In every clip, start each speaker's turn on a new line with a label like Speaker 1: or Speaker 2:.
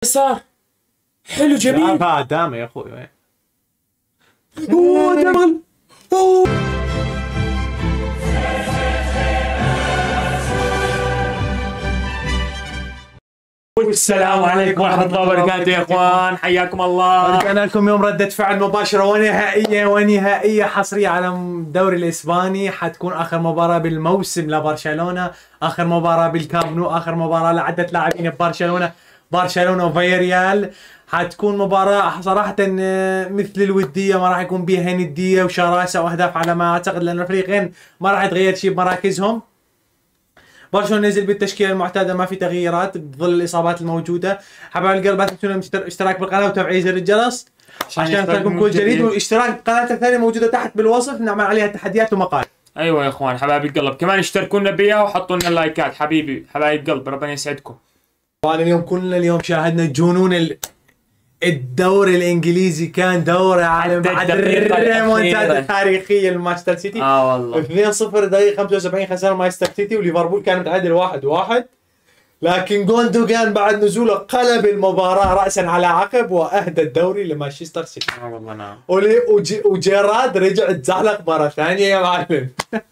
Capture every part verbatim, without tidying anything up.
Speaker 1: صار حلو جميل.
Speaker 2: لا دامه يا اخوي.
Speaker 1: اوه دمغل. اوه السلام عليكم ورحمة الله وبركاته يا اخوان، حياكم الله.
Speaker 2: رجعنا لكم يوم ردة فعل مباشرة ونهائية ونهائية حصرية على الدوري الاسباني. حتكون اخر مباراة بالموسم لبرشلونة، اخر مباراة بالكامب نو، اخر مباراة لعدة لاعبين ببرشلونة، برشلونة وفياريال. حتكون مباراة صراحة مثل الودية، ما راح يكون بيها ندية وشراسة واهداف على ما اعتقد، لان الفريقين ما راح يتغير شيء بمراكزهم. برشلونة نزل بالتشكيلة المعتادة، ما في تغييرات بظل الإصابات الموجودة. حبايب القلب لا تنسون اشتراك بالقناة وتفعيل زر الجرس عشان تلقون كل جديد، والاشتراك بالقناة الثانية موجودة تحت بالوصف، نعمل عليها تحديات ومقال.
Speaker 1: ايوه يا اخوان حبايب القلب، كمان اشتركونا بيها وحطوا لنا اللايكات حبيبي حبايب القلب، ربنا يسعدكم.
Speaker 2: طبعا اليوم كلنا اليوم شاهدنا جنون ال... الدوري الانجليزي، كان دوري عالم بعد الريمونتادا التاريخيه لمانشستر سيتي.
Speaker 1: اه والله
Speaker 2: اثنين صفر دقيقه خمسة وسبعين خسر مانشستر سيتي، وليفربول كان متعادل واحد واحد، لكن جوندوجان بعد نزوله قلب المباراه راسا على عقب واهدى الدوري لمانشستر سيتي.
Speaker 1: اه والله نعم.
Speaker 2: ولي وجي وجيراد رجع تزحلق مره ثانيه يا معلم.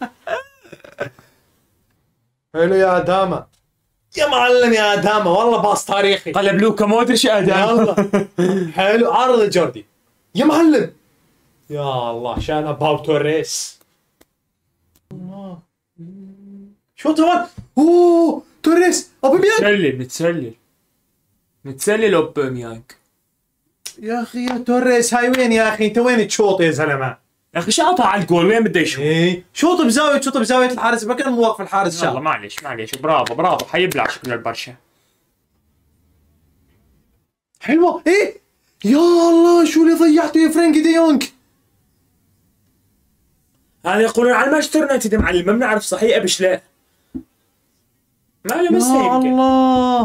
Speaker 2: حلو يا داما يا معلم يا داما، والله باص تاريخي.
Speaker 1: قلب لوكا مودريتش ادم.
Speaker 2: يلا حلو عرض جوردي يا معلم. يا الله شانها باو توريس. الله شو طبعا. اوه توريس اوباميانج.
Speaker 1: متسلل متسلل متسلل اوباميانج.
Speaker 2: يا اخي يا توريس هاي وين يا اخي؟ انت وين تشوط يا زلمه؟
Speaker 1: يا اخي شاطها على الجول، وين بده يشوط؟
Speaker 2: ايه شوط بزاويه، شوط بزاويه الحارس، ما كان موقف الحارس.
Speaker 1: يلا معلش معلش، برافو برافو، حيبلع شكله البرشا.
Speaker 2: حلوه ايه يا الله، شو اللي ضيعته يا فرانكي دي يونغ.
Speaker 1: هذا يقولون على مانشستر يونايتد معلم، ما بنعرف صحيح ابش لا. ما له بس
Speaker 2: يا الله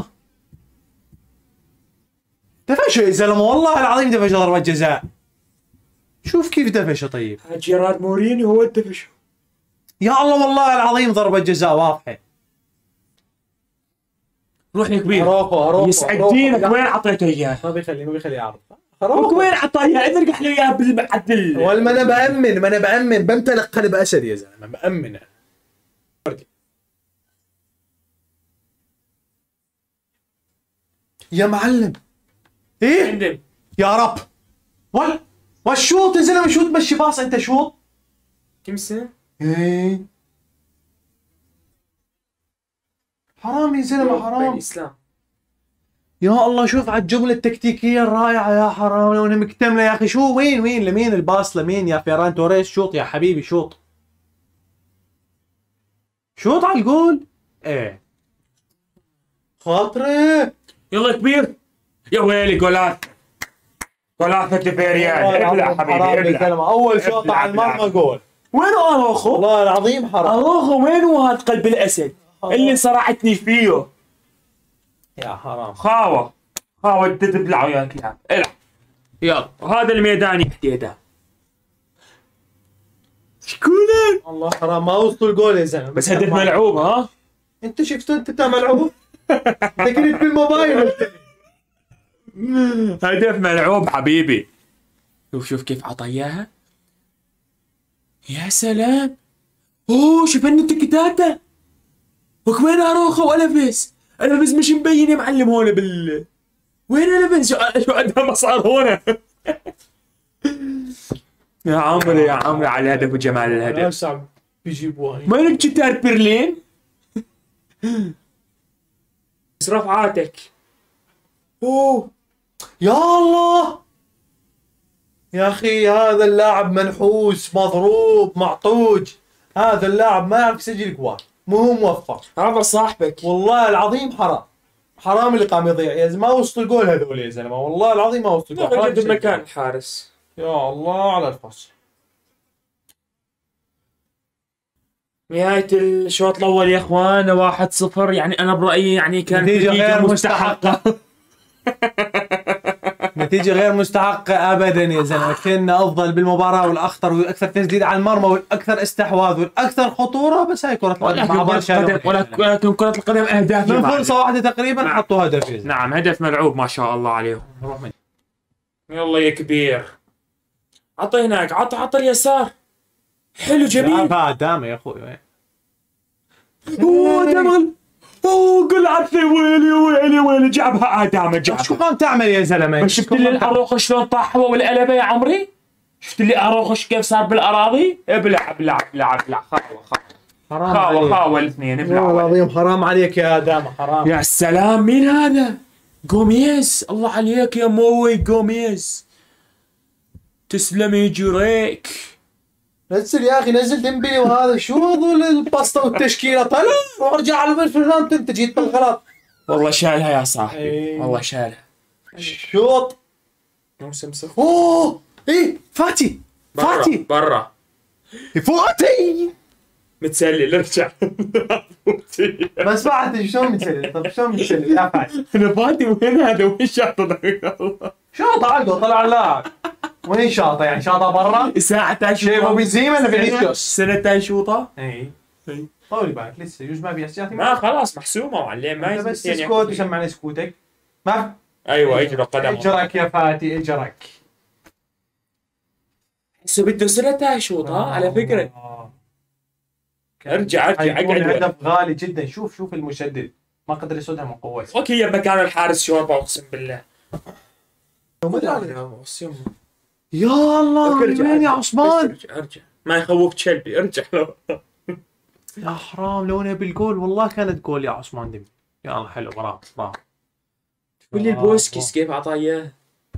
Speaker 2: دفشه يا زلمه، والله العظيم دفشه ضربه جزاء. شوف كيف دفشه. طيب
Speaker 1: جيرارد مورينيو هو الدفش.
Speaker 2: يا الله والله العظيم ضربه جزاء واضحه.
Speaker 1: روح يا كبير.
Speaker 2: اروخو اروخو
Speaker 1: يسعد دينك، وين اعطيته اياه؟
Speaker 2: ما بيخلي ما بيخلي يعرض.
Speaker 1: وين اعطاه اياه؟ ادرك له اياه بالمعدل.
Speaker 2: والله انا بامن، ما انا بامن، بمتلك قلب اسد يا زلمه، بامن. يا معلم ايه يا رب. وال والشوط يا زلمه، شو تمشي باص انت شوط.
Speaker 1: كم سنه؟
Speaker 2: ايه حرام يا زلمه حرام.
Speaker 1: الاسلام
Speaker 2: يا الله شوف على الجمله التكتيكيه الرائعه، يا حرام لو انها مكتمله يا اخي. شو وين وين لمين الباص لمين يا فيران توريس؟ شوط يا حبيبي شوط، شوط على الجول. ايه خاطري.
Speaker 1: يلا كبير. يا ويلي جولات جولات فياريال. ابلع حبيبي ابلع.
Speaker 2: اول شوطه على المرمى جول.
Speaker 1: وينه اروخو؟
Speaker 2: والله العظيم حرام.
Speaker 1: اروخو وينه هذا قلب الاسد اللي صرعتني فيه؟
Speaker 2: يا حرام.
Speaker 1: خاوه خاوه انت تبلع وياك العب. العب يلا، وهذا الميدان يحتاجه. شكونه؟
Speaker 2: والله حرام ما وصلوا الجول يا زلمه.
Speaker 1: بس هدف ملعوب. ها
Speaker 2: انت شفت انت بتاع ملعوب؟ انت كنت بالموبايل.
Speaker 1: هدف ملعوب حبيبي. شوف شوف كيف عطى اياها. يا سلام. اوه شوف انه تكتاتا. وين اروخو والفيس؟ الفيس مش مبين يا معلم هون بال. وين الفيس؟ شو شو قد ما صار هون. يا عمري يا عمري على الهدف وجمال الهدف.
Speaker 2: صعب بيجيبوها.
Speaker 1: مالك جتار برلين؟ بس رفعاتك.
Speaker 2: اوه يا الله يا اخي، هذا اللاعب منحوس مضروب معطوج. هذا اللاعب ما يعرف يسجل جوال، مو هو موفق.
Speaker 1: هذا صاحبك.
Speaker 2: والله العظيم حرام حرام اللي قام يضيع يا زلمه. ما وصلوا الجول هذول يا زلمه، والله العظيم ما وصلوا الجول.
Speaker 1: قد مكان الحارس.
Speaker 2: يا الله على الفصل.
Speaker 1: نهاية الشوط الأول يا إخوان واحد صفر، يعني أنا برأيي يعني كانت
Speaker 2: نتيجة غير
Speaker 1: مستحقة.
Speaker 2: نتيجة غير مستحقة ابدا يا زلمة. كنا افضل بالمباراة والاخطر والاكثر تسديد على المرمى والاكثر استحواذ والاكثر خطورة، بس هاي كرة القدم مع برشلونة.
Speaker 1: ولكن كرة القدم اهداف
Speaker 2: من فرصة واحدة تقريبا
Speaker 1: نعم.
Speaker 2: حطوا هدف يا زلمة.
Speaker 1: نعم هدف ملعوب ما شاء الله عليهم. يلا يا كبير عطي هناك، عط عط اليسار. حلو جميل.
Speaker 2: دام يا اخوي.
Speaker 1: اوه دام. اوه قل عطي ويلي ويلي ويلي جابها ادم جابها.
Speaker 2: شو قام تعمل يا زلمه؟
Speaker 1: شفت اللي الاروخ شلون طاح هو والقلبه يا عمري؟ شفت اللي اروخ كيف صار بالاراضي؟ ابلع ابلع ابلع ابلع خاوه خاوه خاوه خاوه الاثنين ابلع.
Speaker 2: والله العظيم حرام عليك يا ادم حرام.
Speaker 1: يا سلام مين هذا؟ جوميز. الله عليك يا موي جوميز. تسلم يجريك.
Speaker 2: نزل يا اخي نزل ديمبلي وهذا شو هذول البسطه والتشكيله. طلع وارجع على ميدفيلد انت جيت بالغلط.
Speaker 1: والله شالها يا صاحبي.
Speaker 2: ايه.
Speaker 1: والله شالها.
Speaker 2: شوط
Speaker 1: موسم صفر.
Speaker 2: اوه ايه فاتي فاتي
Speaker 1: برا
Speaker 2: فاتي
Speaker 1: متسلل ارجع.
Speaker 2: بس فاتي شلون متسلل؟ طب شلون متسلل يا فاتي؟
Speaker 1: انا فاتي وين هذا وين شاطه؟
Speaker 2: شاطه عقله طلع اللاعب. وين شاطه يعني شاطه برا؟
Speaker 1: ساعة
Speaker 2: شيء بنزيما ولا فينيسيوس؟
Speaker 1: سنتين شوطه؟
Speaker 2: اي طولي بالك لسه يجوز ما بيحسياتي.
Speaker 1: ما خلاص محسومه معلم ما
Speaker 2: انت بس
Speaker 1: يزبط يعني.
Speaker 2: اسكت وسمعني سكوتك. ما
Speaker 1: ايوه اجرى قدم.
Speaker 2: اجرك يا فاتي اجرك.
Speaker 1: هسه بده سنتين شوطه على فكره.
Speaker 2: آه.
Speaker 1: ارجع ارجع
Speaker 2: حيكون
Speaker 1: اقعد.
Speaker 2: هدف غالي جدا. شوف شوف المسدد ما قدر يصدها من قوته.
Speaker 1: اوكي يا مكان الحارس شوربه اقسم بالله.
Speaker 2: يا الله
Speaker 1: ارجع
Speaker 2: وين يا
Speaker 1: ارجع.
Speaker 2: عثمان؟
Speaker 1: ارجع ارجع ما يخوفك كلبي ارجع لو.
Speaker 2: يا حرام لو انها بالجول والله كانت جول يا عثمان دم. يا الله حلو برافو برافو.
Speaker 1: قول لي البوسكيس كيف اعطاه اياه؟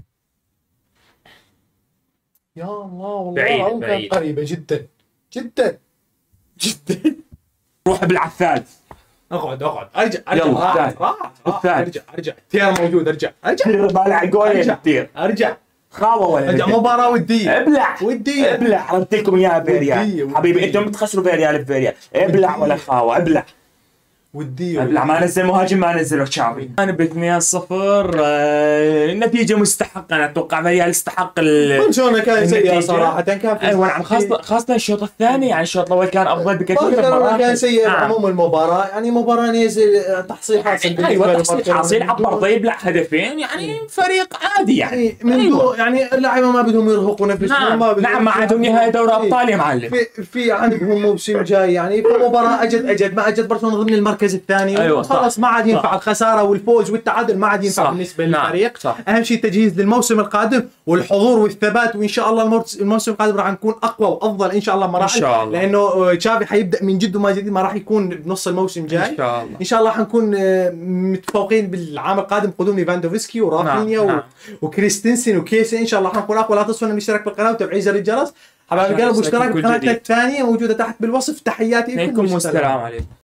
Speaker 2: يا الله والله
Speaker 1: بعيد
Speaker 2: العظيم
Speaker 1: بعيد.
Speaker 2: كانت قريبة جدا جدا
Speaker 1: جدا. روح ابلع الثالث.
Speaker 2: اقعد اقعد ارجع ارجع
Speaker 1: يلا،
Speaker 2: راح
Speaker 1: الثالث.
Speaker 2: راح راح.
Speaker 1: الثالث.
Speaker 2: ارجع ارجع تير موجود ارجع ارجع
Speaker 1: بالع جولين
Speaker 2: ارجع
Speaker 1: كثير.
Speaker 2: ارجع
Speaker 1: خاوه ولا
Speaker 2: ارجع
Speaker 1: بدك؟
Speaker 2: مباراة ودية
Speaker 1: ابلع
Speaker 2: ودية.
Speaker 1: ابلع حرمت لكم اياها
Speaker 2: ودية،
Speaker 1: فيريال
Speaker 2: ودية.
Speaker 1: حبيبي انتم بتخسروا فيريال بفيريال. ابلع ولا خاوه ابلع
Speaker 2: ودية
Speaker 1: ابلع. ما نزل مهاجم ما نزله تشافي. انا ب اثنين صفر. آه، النتيجه مستحقه. انا اتوقع فيريال استحق ال
Speaker 2: برشلونة كان سيء
Speaker 1: النتيجة.
Speaker 2: صراحة كان في
Speaker 1: ايوه نعم خاصه خاصه الشوط الثاني يعني الشوط الاول كان افضل بكثير.
Speaker 2: برشلونة كان سيء
Speaker 1: نعم.
Speaker 2: بعموم المباراة يعني مباراة نزل تحصيل حاصل بالنسبة
Speaker 1: ايوه
Speaker 2: لبرشلونة.
Speaker 1: تحصيل حاصل عبر ضيب لع هدفين يعني فريق عادي يعني.
Speaker 2: يعني من
Speaker 1: أيوة.
Speaker 2: دون يعني اللعيبه ما بدهم يرهقوا نفسهم.
Speaker 1: نعم
Speaker 2: ما بدهم
Speaker 1: نعم ما عندهم نهائي دوري ابطال يا معلم.
Speaker 2: في في عندهم موسم جاي يعني فمباراة اجت اجت ما اجت برشلونة ضمن المركز الثاني.
Speaker 1: أيوة، صح.
Speaker 2: خلاص ما عاد ينفع
Speaker 1: صح.
Speaker 2: الخسارة والفوز والتعادل ما عاد ينفع
Speaker 1: صح.
Speaker 2: بالنسبة
Speaker 1: نعم.
Speaker 2: للفريق.
Speaker 1: صح.
Speaker 2: اهم شيء التجهيز للموسم القادم والحضور والثبات وان شاء الله الموس- الموسم القادم راح نكون اقوى وافضل ان شاء الله مراحل.
Speaker 1: إن شاء الله.
Speaker 2: لانه تشافي حيبدا من جد وما جديد ما راح يكون بنص الموسم جاي.
Speaker 1: ان شاء الله
Speaker 2: ان شاء الله حنكون آه، متفوقين بالعام القادم قدوم ليفاندوفسكي ورافينيا
Speaker 1: نعم،
Speaker 2: و...
Speaker 1: نعم.
Speaker 2: وكريستنسن وكيسي. ان شاء الله حنكون اقوى. لا تنسوا الاشتراك بالقناه وتفعيل زر الجرس. حبايب القلب
Speaker 1: عشان
Speaker 2: واشتراك
Speaker 1: يوصلكم كل
Speaker 2: بقناتنا
Speaker 1: جديد.
Speaker 2: الثانيه موجوده تحت بالوصف. تحياتي
Speaker 1: عليكم والسلام عليكم.